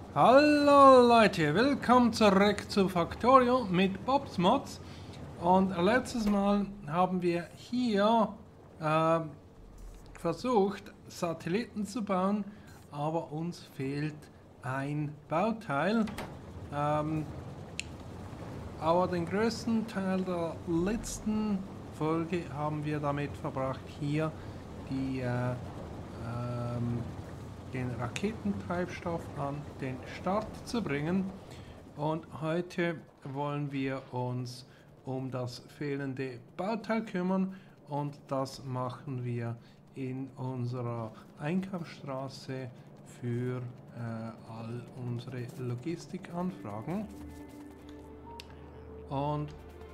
Hallo Leute, willkommen zurück zu Factorio mit Bob's Mods. Und letztes Mal haben wir hier versucht, Satelliten zu bauen, aber uns fehlt ein Bauteil. Aber den größten Teil der letzten Folge haben wir damit verbracht, hier die den Raketentreibstoff an den Start zu bringen. Und heute wollen wir uns um das fehlende Bauteil kümmern und das machen wir in unserer Einkaufsstraße für all unsere Logistikanfragen. Und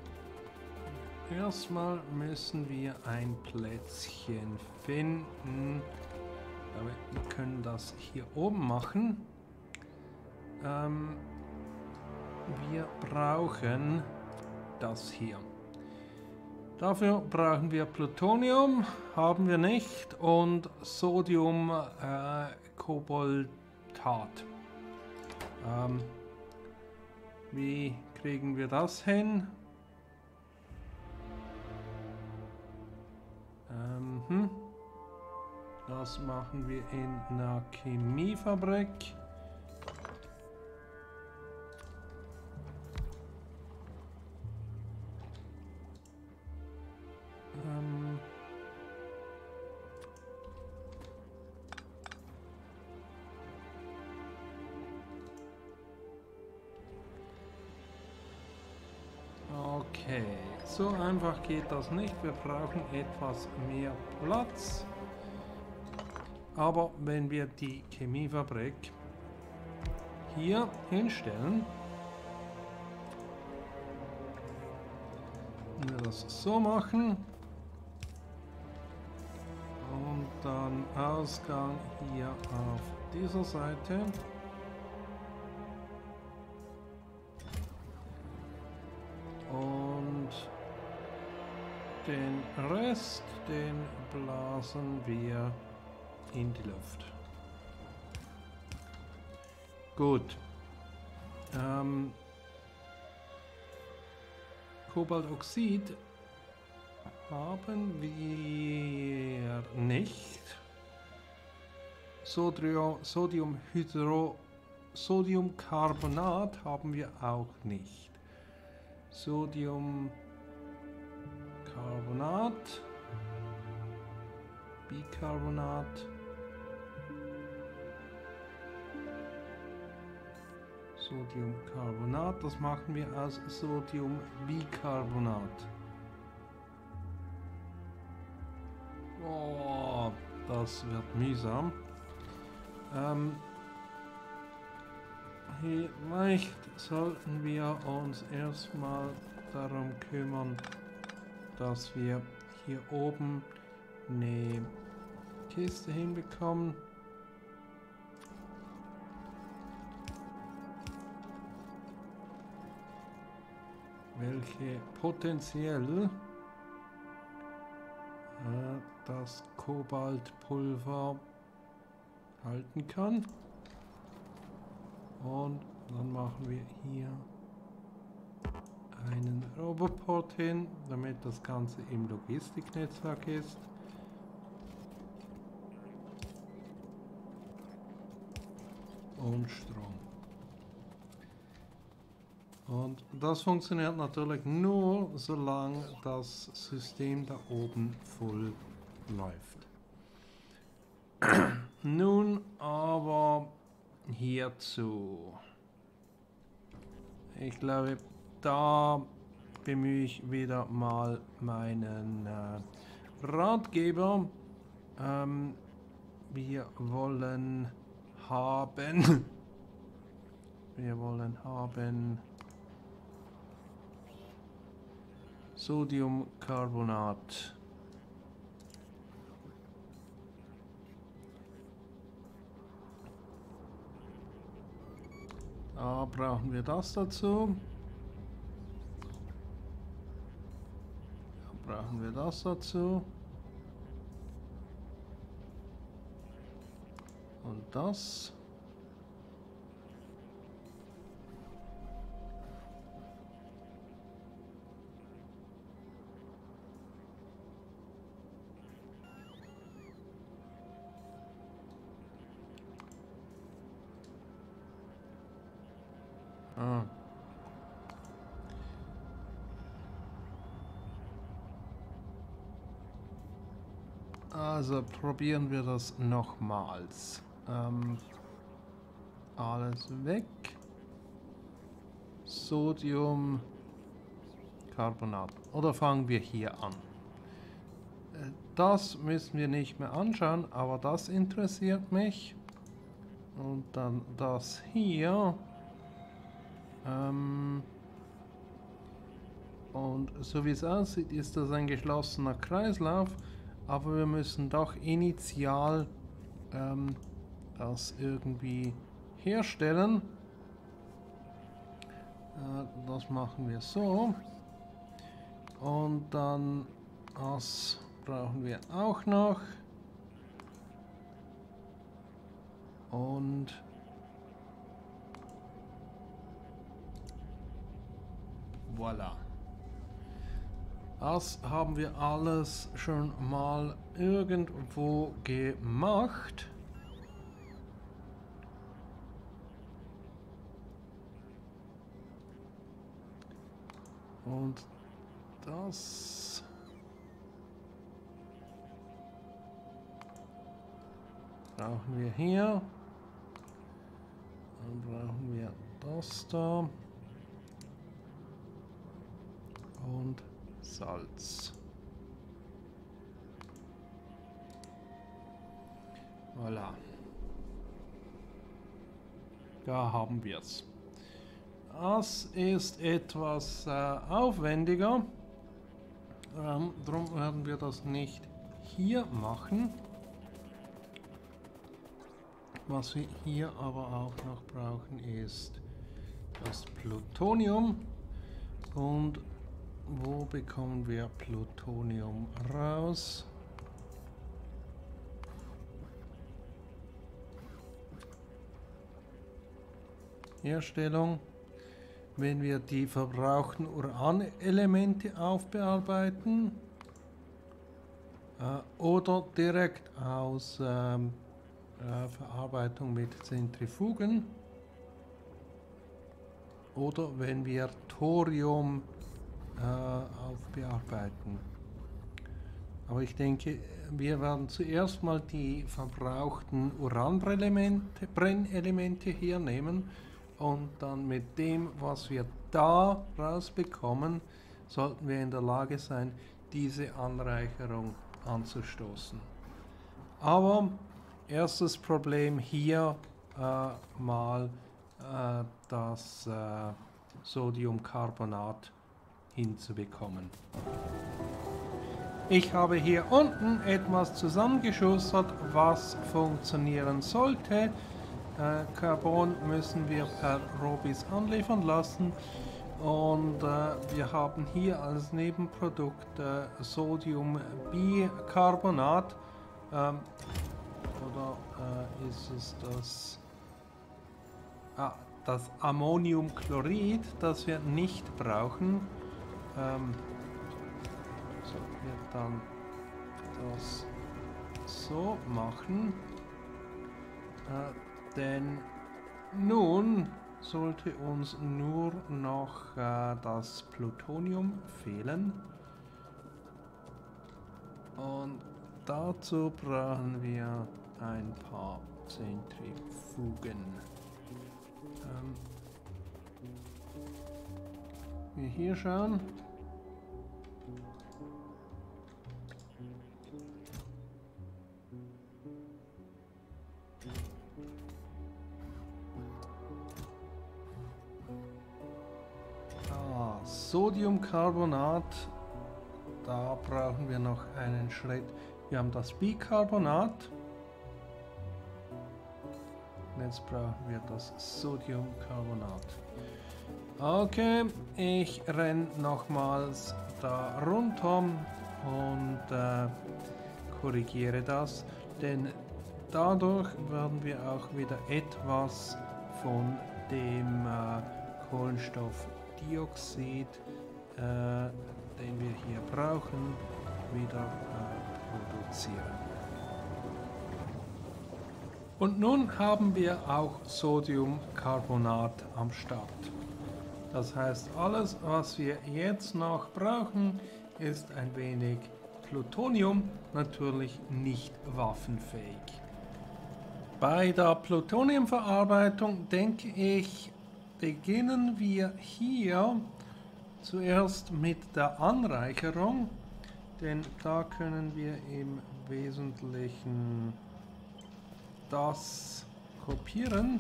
erstmal müssen wir ein Plätzchen finden. Aber wir können das hier oben machen. Wir brauchen das hier. Dafür brauchen wir Plutonium, haben wir nicht, und Sodiumkobaltat. Wie kriegen wir das hin? Das machen wir in einer Chemiefabrik. Okay, so einfach geht das nicht. Wir brauchen etwas mehr Platz. Aber wenn wir die Chemiefabrik hier hinstellen, wenn wir das so machen und dann Ausgang hier auf dieser Seite und den Rest, den blasen wir in die Luft. Gut. Kobaltoxid haben wir nicht. Sodiumcarbonat haben wir auch nicht. Sodiumcarbonat, Bicarbonat, Sodiumcarbonat, das machen wir aus Sodiumbicarbonat. Oh, das wird mühsam. Vielleicht sollten wir uns erstmal darum kümmern, dass wir hier oben eine Kiste hinbekommen. Welche potenziell das Kobaltpulver halten kann. Und dann machen wir hier einen Roboport hin, damit das Ganze im Logistiknetzwerk ist. Und Strom. Und das funktioniert natürlich nur, solange das System da oben voll läuft. Nun aber hierzu. Ich glaube, da bemühe ich wieder mal meinen Ratgeber. Wir wollen haben Sodiumcarbonat. Da brauchen wir das dazu. Da brauchen wir das dazu. Und das. Ah. Also probieren wir das nochmals. Alles weg. Sodiumcarbonat. Oder fangen wir hier an? Das müssen wir nicht mehr anschauen, aber das interessiert mich. Und dann das hier. Und so wie es aussieht, ist das ein geschlossener Kreislauf. Aber wir müssen doch initial das irgendwie herstellen. Das machen wir so. Und dann das brauchen wir auch noch. Und voilà. Das haben wir alles schon mal irgendwo gemacht. Und das brauchen wir hier. Dann brauchen wir das da. Und Salz. Voilà. Da haben wir es. Das ist etwas aufwendiger. Darum werden wir das nicht hier machen. Was wir hier aber auch noch brauchen ist das Plutonium. Und wo bekommen wir Plutonium raus? Herstellung. Wenn wir die verbrauchten Uranelemente aufbearbeiten oder direkt aus Verarbeitung mit Zentrifugen oder wenn wir Thorium aufbearbeiten. Aber ich denke, wir werden zuerst mal die verbrauchten Uranbrennelemente hernehmen und dann mit dem, was wir da rausbekommen, sollten wir in der Lage sein, diese Anreicherung anzustoßen. Aber erstes Problem hier mal das Sodiumcarbonat hinzubekommen. Ich habe hier unten etwas zusammengeschustert, was funktionieren sollte. Carbon müssen wir per Robis anliefern lassen und wir haben hier als Nebenprodukt Sodiumbicarbonat oder ist es das Ammoniumchlorid, das wir nicht brauchen. So, wir dann das so machen. Denn nun sollte uns nur noch das Plutonium fehlen. Und dazu brauchen wir ein paar Zentrifugen. Wir hier schauen. Sodiumcarbonat, da brauchen wir noch einen Schritt. Wir haben das Bicarbonat. Jetzt brauchen wir das Sodiumcarbonat. Okay, ich renne nochmals da runter und korrigiere das, denn dadurch werden wir auch wieder etwas von dem Kohlenstoffdioxid, den wir hier brauchen, wieder produzieren. Und nun haben wir auch Sodiumcarbonat am Start. Das heißt, alles, was wir jetzt noch brauchen, ist ein wenig Plutonium, natürlich nicht waffenfähig. Bei der Plutoniumverarbeitung, denke ich, beginnen wir hier zuerst mit der Anreicherung, denn da können wir im Wesentlichen das kopieren,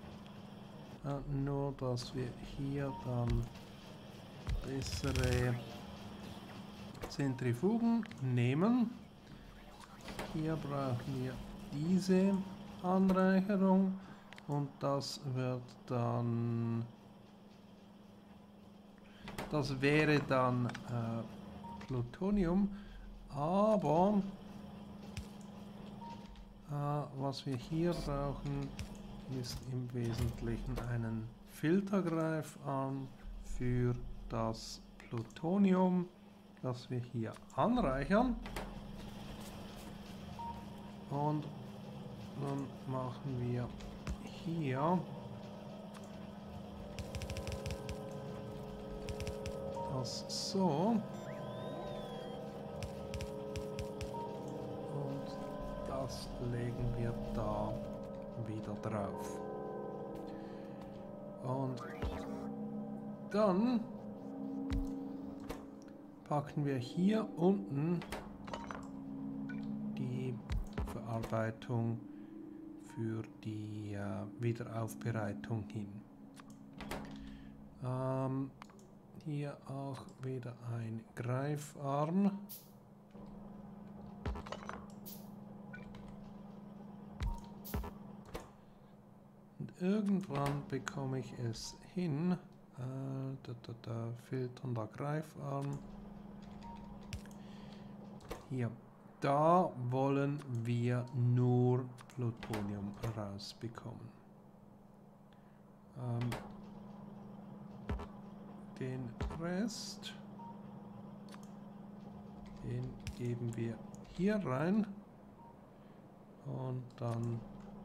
nur dass wir hier dann bessere Zentrifugen nehmen. Hier brauchen wir diese Anreicherung und das wird dann, das wäre dann Plutonium, aber was wir hier brauchen, ist im Wesentlichen einen Filtergreifarm für das Plutonium, das wir hier anreichern. Und dann machen wir hier das so. Und das legen wir da wieder drauf. Und dann packen wir hier unten die Verarbeitung für die Wiederaufbereitung hin. Hier auch wieder ein Greifarm. Und irgendwann bekomme ich es hin. Filternder Greifarm. Hier. Da wollen wir nur Plutonium rausbekommen. Den Rest, den geben wir hier rein und dann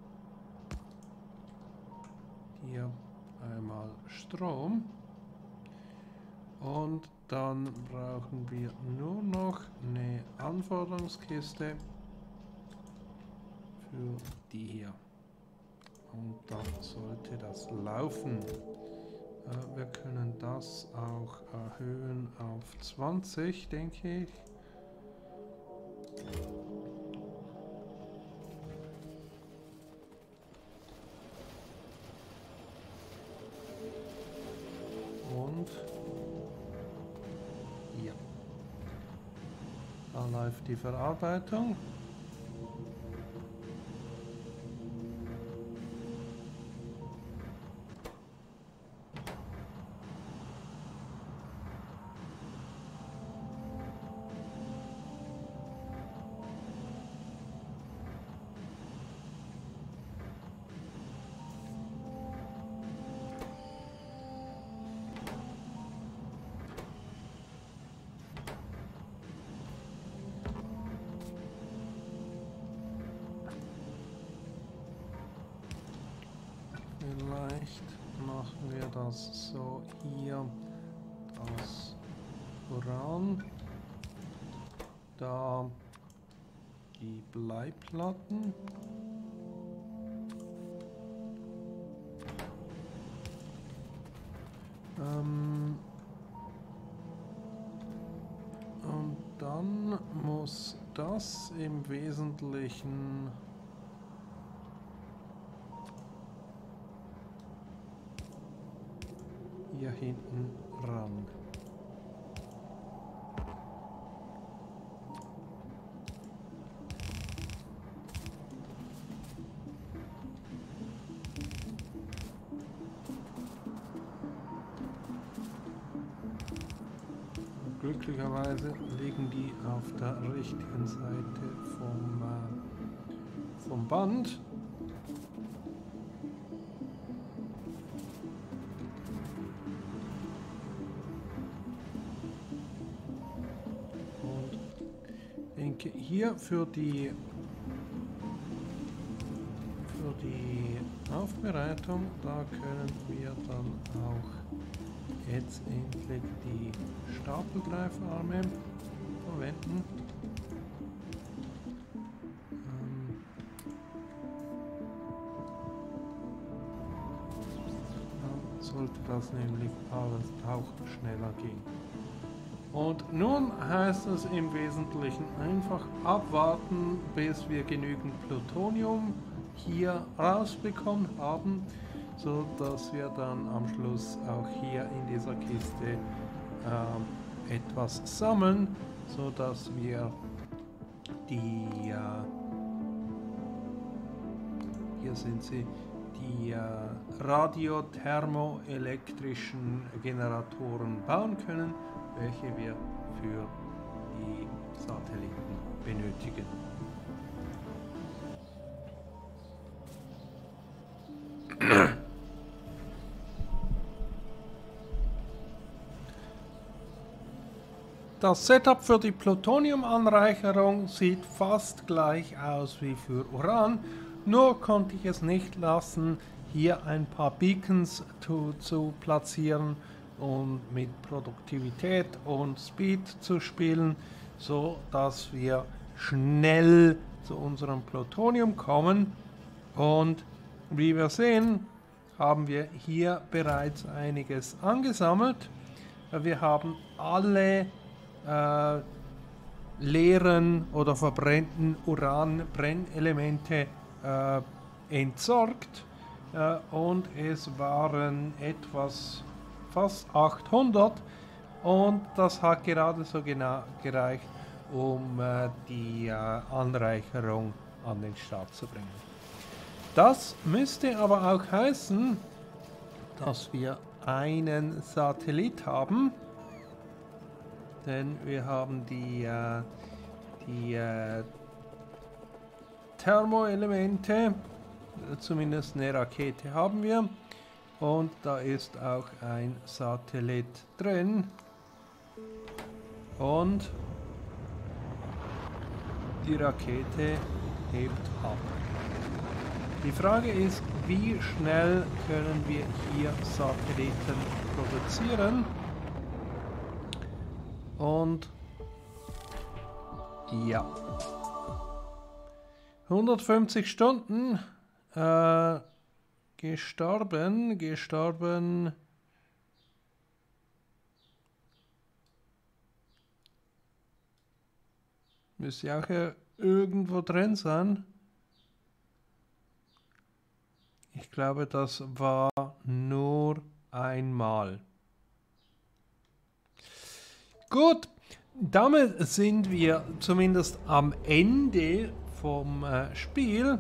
hier einmal Strom und dann brauchen wir nur noch eine Anforderungskiste für die hier und dann sollte das laufen. Wir können das auch erhöhen auf 20, denke ich. Und ja, da läuft die Verarbeitung. Vielleicht machen wir das so hier, das Uran, da die Bleiplatten. Und dann muss das im Wesentlichen hier hinten ran. Glücklicherweise liegen die auf der richtigen Seite vom Band. Und ich denke, hier für die Aufbereitung, da können wir dann auch jetzt endlich die Stapelgreifarme verwenden. Dann sollte das nämlich alles auch schneller gehen. Und nun heißt es im Wesentlichen einfach abwarten, bis wir genügend Plutonium hier rausbekommen haben, so dass wir dann am Schluss auch hier in dieser Kiste etwas sammeln, so dass wir die hier sind sie, die radiothermoelektrischen Generatoren bauen können, welche wir für die Satelliten benötigen. Das Setup für die Plutoniumanreicherung sieht fast gleich aus wie für Uran, nur konnte ich es nicht lassen, hier ein paar Beacons zu platzieren und mit Produktivität und Speed zu spielen, so dass wir schnell zu unserem Plutonium kommen. Und wie wir sehen, haben wir hier bereits einiges angesammelt. Wir haben alle leeren oder verbrennten Uranbrennelemente entsorgt und es waren fast 800 und das hat gerade so genau gereicht, um die Anreicherung an den Start zu bringen. Das müsste aber auch heißen, dass wir einen Satellit haben, denn wir haben die Thermoelemente, zumindest eine Rakete haben wir, und da ist auch ein Satellit drin und die Rakete hebt ab. Die Frage ist, wie schnell können wir hier Satelliten produzieren? Und ja, 150 Stunden gestorben. Müsste ja auch irgendwo drin sein. Ich glaube, das war nur einmal. Gut, damit sind wir zumindest am Ende vom Spiel.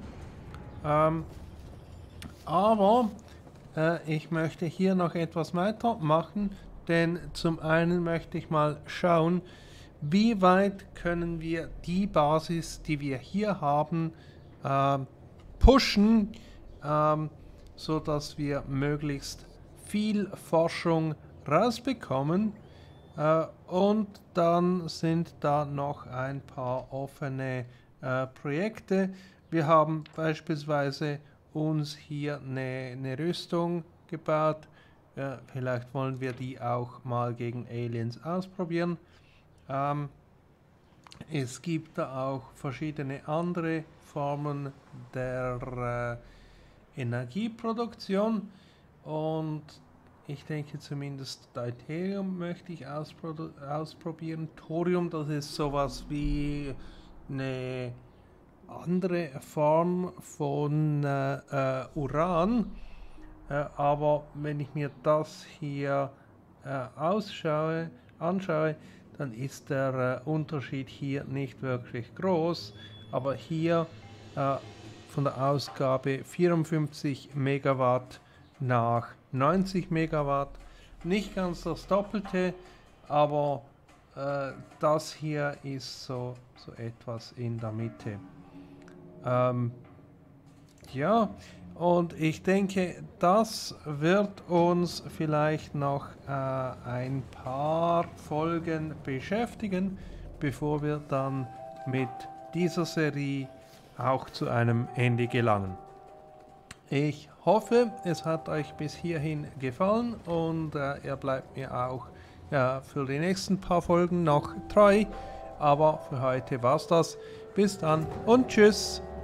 Aber ich möchte hier noch etwas weitermachen, denn zum einen möchte ich mal schauen, wie weit können wir die Basis, die wir hier haben, pushen, so dass wir möglichst viel Forschung rausbekommen. Und dann sind da noch ein paar offene Projekte. Wir haben beispielsweise uns hier eine Rüstung gebaut. Vielleicht wollen wir die auch mal gegen Aliens ausprobieren. Es gibt da auch verschiedene andere Formen der Energieproduktion und ich denke zumindest Deuterium möchte ich ausprobieren. Thorium, das ist sowas wie eine andere Form von Uran. Aber wenn ich mir das hier anschaue, dann ist der Unterschied hier nicht wirklich groß. Aber hier von der Ausgabe 54 Megawatt nach 90 Megawatt. Nicht ganz das Doppelte, aber das hier ist so etwas in der Mitte. Ja, und ich denke, das wird uns vielleicht noch ein paar Folgen beschäftigen, bevor wir dann mit dieser Serie auch zu einem Ende gelangen. Ich hoffe, es hat euch bis hierhin gefallen und ihr bleibt mir auch für die nächsten paar Folgen noch treu. Aber für heute war's das. Bis dann und tschüss.